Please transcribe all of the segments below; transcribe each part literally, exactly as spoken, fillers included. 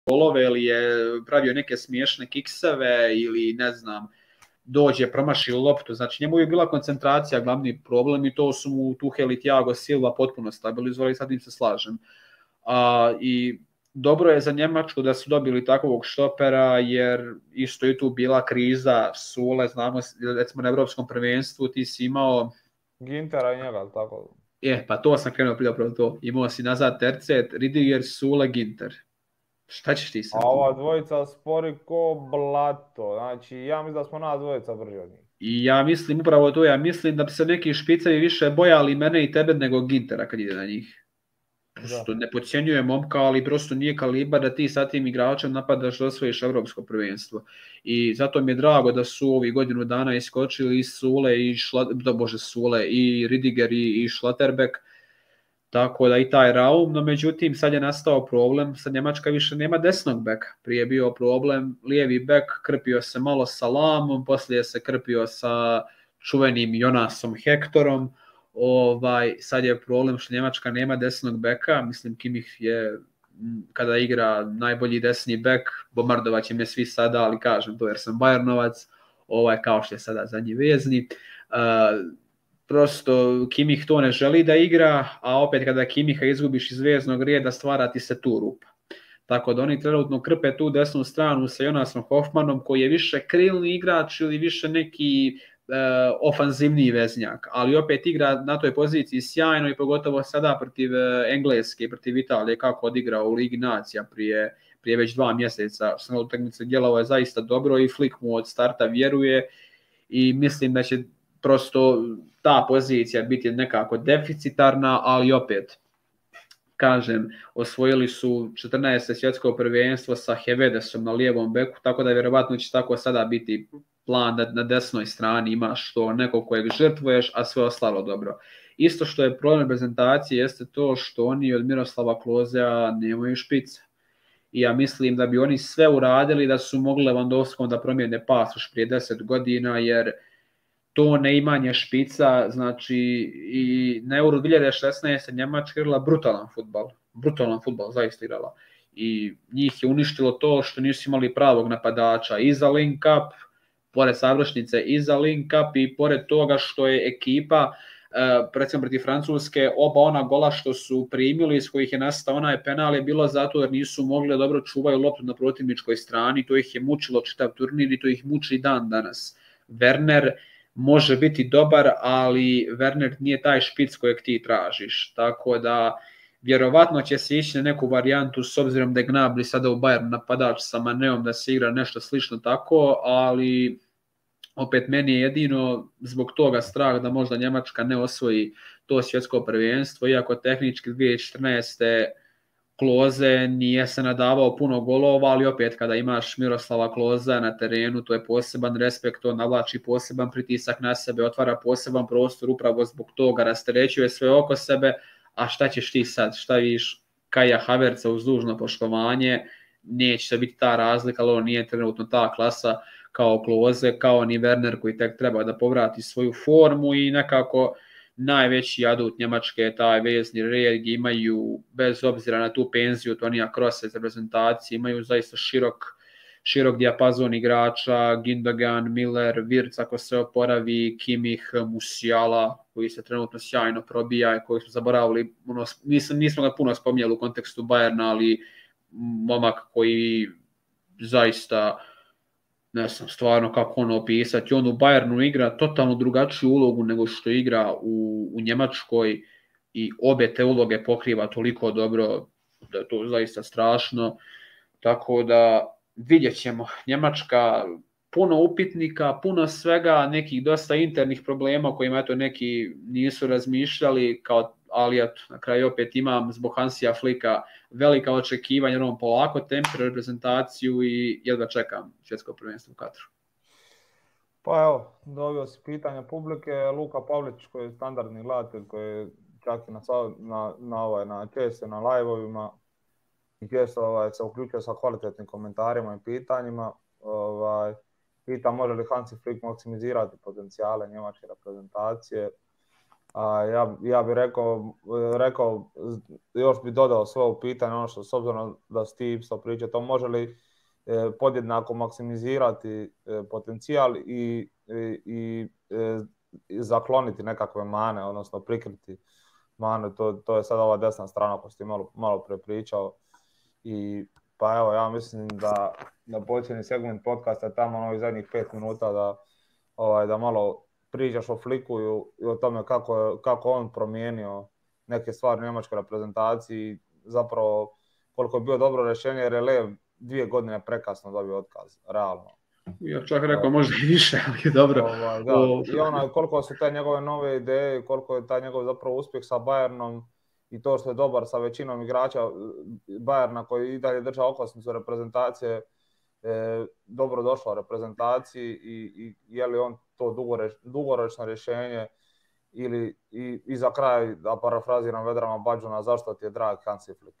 golove ili je pravio neke smiješne kikseve ili ne znam, dođe, promaši loptu, znači njemu je bila koncentracija glavni problem i to su mu Tuchel i Thiago Silva potpuno stabilizovali, sad im se slažem. A, i dobro je za Njemačku da su dobili takvog štopera, jer isto je tu bila kriza Sule, znamo, recimo na Evropskom prvenstvu ti si imao... Gintera i njega, tako? Je, pa to sam krenuo prije prvo to. Imao si nazad tercet, Ridiger, Sule, Ginter. Šta ćeš ti sad? A ova dvojica spori ko blato, znači ja mislim da smo nas dvojica brži od njih. I ja mislim, upravo to, ja mislim da bi se neki špicevi više bojali mene i tebe nego Gintera kad ide na njih. Prosto ne podcjenjuje momka, ali prosto nije kalibar da ti sa tim igračem napadaš da osvojiš evropsko prvenstvo. I zato mi je drago da su ovi godinu dana iskočili i Sule i Šla, da bože Sule i Ridiger i, i Schlotterbeck. Tako da i taj Raum, no međutim sad je nastao problem, sad Njemačka više nema desnog beka. Prije je bio problem lijevi bek, krpio se malo sa Lamom, poslije se krpio sa čuvenim Jonasom Hektorom. Ovaj, sad je problem što Njemačka nema desnog beka, mislim Kimmich je kada igra najbolji desni bek, bombardovat će me svi sada, ali kažem to jer sam Bayernovac, ovaj, kao što je sada zadnji vezni. Uh, prosto Kimmich to ne želi da igra, a opet kada Kimmicha izgubiš iz veznog reda stvara ti se tu rupa. Tako da oni trenutno krpe tu desnu stranu sa Jonasom Hoffmanom koji je više krilni igrač ili više neki uh, ofanzivniji veznjak, ali opet igra na toj poziciji sjajno i pogotovo sada protiv uh, Engleske i protiv Italije kako odigrao u Ligi nacija prije, prije već dva mjeseca. Što na utakmici djelovao je zaista dobro i Flick mu od starta vjeruje i mislim da će prosto ta pozicija biti nekako deficitarna, ali opet, kažem, osvojili su četrnaesto svjetsko prvenstvo sa Hevedesom na lijevom beku, tako da vjerovatno će tako sada biti plan da na desnoj strani imaš to neko kojeg žrtvuješ, a sve ostalo dobro. Isto što je problem reprezentacije jeste to što oni od Miroslava Klozea nemaju špice. I ja mislim da bi oni sve uradili da su mogli Lewandowskom da promijene pasoš prije deset godina, jer to neimanje špica, znači i na Euro dvije hiljade šesnaeste Njemačka igrala brutalan fudbal, brutalan fudbal zaista igrala. I njih je uništilo to što nisu imali pravog napadača i za link up, pored savršnice i za link up i pored toga što je ekipa, recimo protiv Francuske, oba ona gola što su primili, iz kojih je nastao onaj penal, je bilo zato jer nisu mogli da dobro čuvaju loptu na protivničkoj strani, to ih je mučilo čitav turnir i to ih muči dan danas. Werner može biti dobar, ali Werner nije taj špic kojeg ti tražiš, tako da vjerovatno će se ići na neku varijantu s obzirom da je Gnabry sada u Bayernu napadač sa Maneom da se igra nešto slično tako, ali opet meni je jedino zbog toga strah da možda Njemačka ne osvoji to svjetsko prvenstvo, iako tehnički dvije tisuće četrnaeste Kloze nije se nadavao puno golova, ali opet kada imaš Miroslava Kloza na terenu, to je poseban respekt, on navlači poseban pritisak na sebe, otvara poseban prostor, upravo zbog toga rasterećuje sve oko sebe, a šta ćeš ti sad, šta vidiš Kaja Havertza uz dužno poštovanje, neće se biti ta razlika, ali on nije trenutno ta klasa kao Kloze, kao ni Werner koji tek treba da povrati svoju formu i nekako najveći adut Njemačke je taj vezni red gdje imaju, bez obzira na tu penziju Tonija Krosa iz reprezentacije, imaju zaista širok, širok dijapazon igrača, Gündogan, Müller, Wirtz ako se oporavi, Kimmich, Musiala koji se trenutno sjajno probija i koji su zaboravili, ono, nisam, nismo ga puno spominjali u kontekstu Bayerna, ali momak koji zaista ne znam stvarno kako ono opisati, on u Bayernu igra totalno drugačiju ulogu nego što igra u, u Njemačkoj i obe te uloge pokriva toliko dobro da je to zaista strašno, tako da vidjet ćemo. Njemačka puno upitnika, puno svega, nekih dosta internih problema o kojima eto neki nisu razmišljali, kao, ali eto, na kraju opet imam zbog Hansija Flicka velika očekivanja, jer on polako tempira reprezentaciju i jedva čekam svjetsko prvenstvo u Katru. Pa evo, dobio si pitanje publike, Luka Pavlić koji je standardni gledatelj koji čak i na, na, na, ovaj, na često na live-ovima i često ovaj, se uključuje sa kvalitetnim komentarima i pitanjima. Ovaj, pita može li Hansi Flick maksimizirati potencijale njemačke reprezentacije. A ja, ja bih rekao, rekao, još bi dodao svoje pitanje, ono što s obzirom da si ti isto pričao, to može li e, podjednako maksimizirati e, potencijal i, i, i, e, i zakloniti nekakve mane, odnosno prikriti mane, to, to je sad ova desna strana koju si malo, malo prepričao. I pa evo, ja mislim da, da počinje segment podcasta tamo ovih zadnjih pet minuta da, ovaj, da malo pričaš o Flicku i o tome kako, kako on promijenio neke stvari u njemačkoj reprezentaciji, zapravo koliko je bio dobro rješenje jer je Lev dvije godine prekasno dobio otkaz, realno. Ja čak rekao možda i više, ali dobro. Ovaj, da. O... I ono, koliko su te njegove nove ideje, koliko je taj njegov zapravo uspjeh sa Bayernom i to što je dobar sa većinom igrača Bayerna koji i dalje drža okosnicu reprezentacije, e, dobro došlo reprezentaciji i, i je li on to dugoroč, dugoročno rješenje ili i, i za kraj, da parafraziram Vedrama Badžuna, zašto ti je drag Hansi Flick?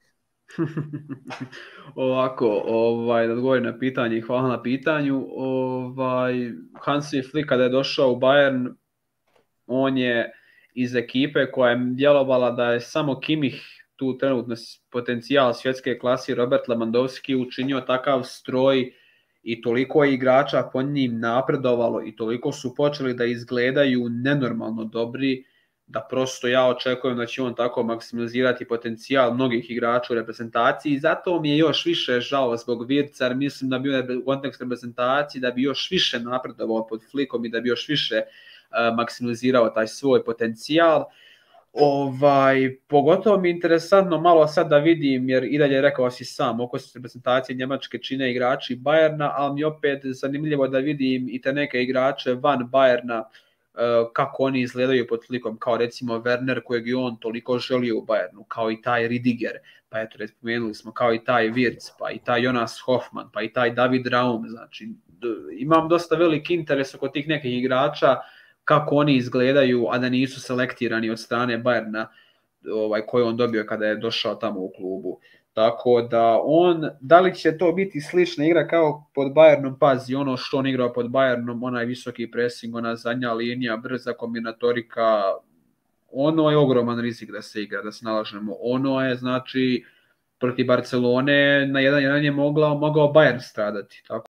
Ovako, ovaj, da odgovorim na pitanje i hvala na pitanju. Ovaj, Hansi Flick kada je došao u Bayern, on je iz ekipe koja je djelovala da je samo Kimmich tu trenutno potencijal svjetske klase Robert Lewandowski učinio takav stroj i toliko je igrača po njim napredovalo i toliko su počeli da izgledaju nenormalno dobri da prosto ja očekujem da će on tako maksimizirati potencijal mnogih igrača u reprezentaciji i zato mi je još više žao zbog Wirtza, jer mislim da bi u kontekstu reprezentacije da bi još više napredovao pod Flickom i da bi još više uh, maksimizirao taj svoj potencijal. Ovaj, pogotovo mi je interesantno malo sad da vidim, jer i dalje rekao si sam, oko reprezentacije Njemačke čine igrači Bayerna, ali mi opet zanimljivo da vidim i te neke igrače van Bayerna, kako oni izgledaju pod Flickom, kao recimo Werner kojeg je on toliko želio u Bayernu, kao i taj Ridiger, pa eto, spomenuli smo, kao i taj Wirtz, pa i taj Jonas Hoffmann, pa i taj David Raum, znači imam dosta veliki interes oko tih nekih igrača, kako oni izgledaju, a da nisu selektirani od strane Bayerna, ovaj, koji on dobio kada je došao tamo u klubu. Tako da on, da li će to biti slična igra kao pod Bayernom, pazi, ono što on igrao pod Bayernom, onaj visoki pressing, ona zadnja linija, brza kombinatorika, ono je ogroman rizik da se igra, da se nalažemo. Ono je, znači, protiv Barcelone na jedan jedan je mogao, mogao Bayern stradati. Tako